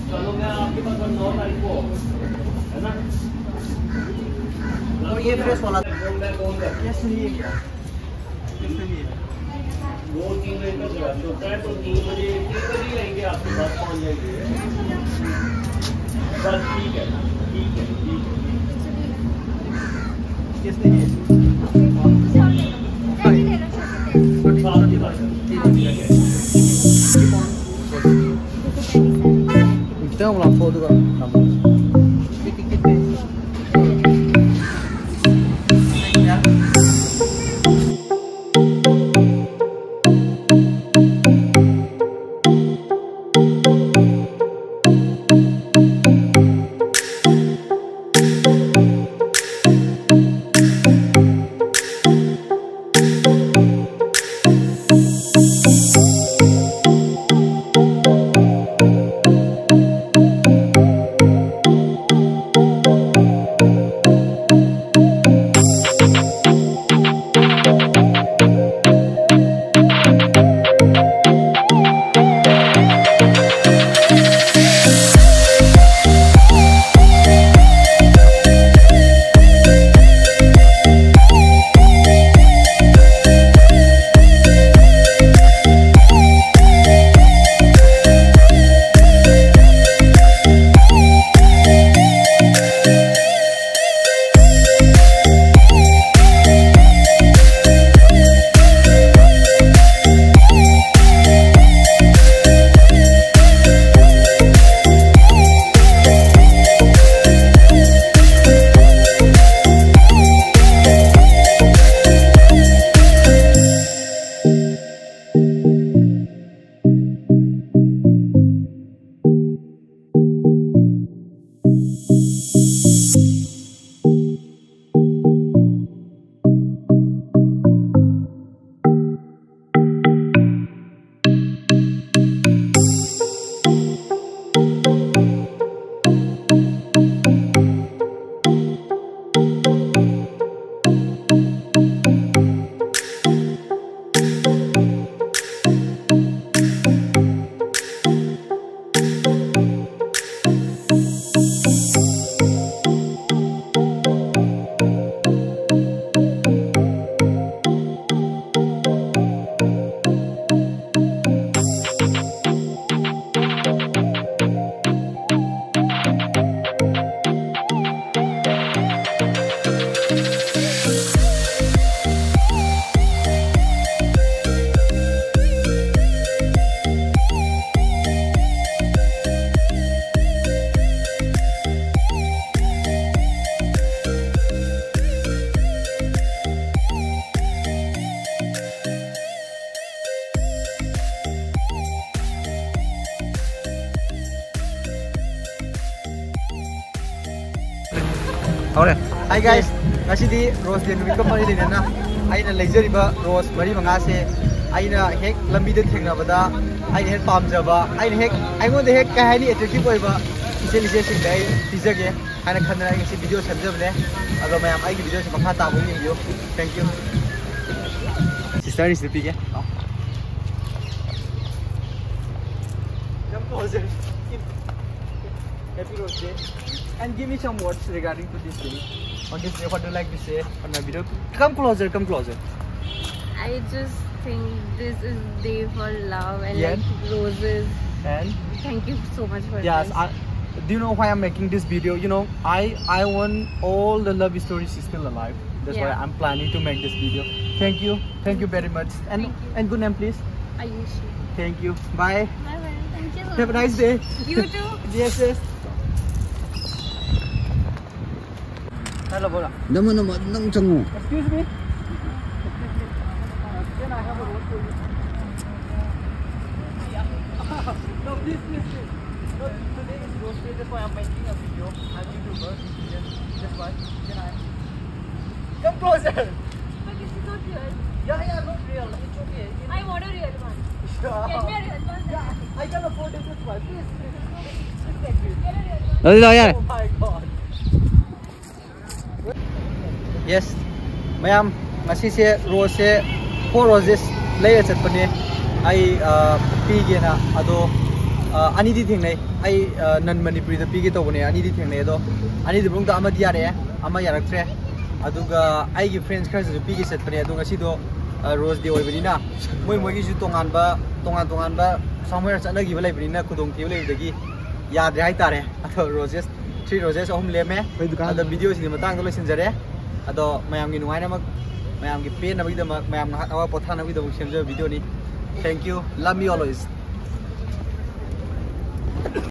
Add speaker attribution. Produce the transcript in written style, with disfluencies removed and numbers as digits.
Speaker 1: चलो मैं आपके पास 9 तारीख को है ना।
Speaker 2: और ये फ्रेश वाला
Speaker 1: मैं कौन कर
Speaker 2: कैसे लिए
Speaker 1: वो 3 बजे तक होता है, तो 3 बजे रहेंगे आपके पास पहुँच जाएंगे। बस ठीक है ठीक है ठीक है।
Speaker 2: किसने लिए kita ulang foto juga. Hi guys, ngasidi rose day nubi ko mari din na. Aina leisure rose mari manga se aina hek lambi de thengna bada aina hek pamjaba aina hek aingon de hek ka highly attractive oiba ise lise sing dai tijage ana khanna ngi video samjabne ado mayam ai video se makha ta bu ni yo. Thank you. Sister is repeat ke? Jump closer. Happy Rose Day. And give me some words regarding to this day. On this day, what do you like to say on my video? Come closer, come closer.
Speaker 3: I just think this is day for love and
Speaker 2: Yeah.
Speaker 3: like roses.
Speaker 2: And
Speaker 3: Thank you so much for
Speaker 2: yes,
Speaker 3: this.
Speaker 2: do you know why I'm making this video? You know, I want all the love stories still alive. That's why
Speaker 3: Yeah.
Speaker 2: I'm planning to make this video. Thank you very much. And
Speaker 3: Thank you.
Speaker 2: and good name, please.
Speaker 3: Ayushi.
Speaker 2: Thank you. Bye.
Speaker 3: Bye bye. Thank you so
Speaker 2: Have a
Speaker 3: much.
Speaker 2: nice day.
Speaker 3: You too.
Speaker 2: Yes, yes. Hello, Bola.
Speaker 4: Naman nang changu.
Speaker 2: Excuse me. Can I have a word for you? No, please. No, today is Rose Day, that's why I'm making a video. I'm YouTuber. That's why. Can I? Come closer.
Speaker 3: But this is not real.
Speaker 2: Yeah, not real. It's okay.
Speaker 3: I want a real one. Get me a real one.
Speaker 2: Yeah, I can afford it. That's why. Please. Take it.
Speaker 3: Get a real one.
Speaker 2: Oh my God. Yes, ma'am. Ngasi se rose se 4 roses lay at pani. I pigena ado ani di thing nei ai nan manipuri da pige to bone ani di thing nei do ani di brung da ama di yare ama yarak tre aduga ai gi friends khar su pige set pane aduga si do rose day oi banina moi moi gi su tongan ba somewhere chana gi balai banina kudong ti balai dagi yadre hai tare ado roses 3 roses ahum leme ado video si matang do losin jare ado mayam gi nuai na mayam gi pen na bi da mayam na awa potha na bi da sem video ni thank you love me always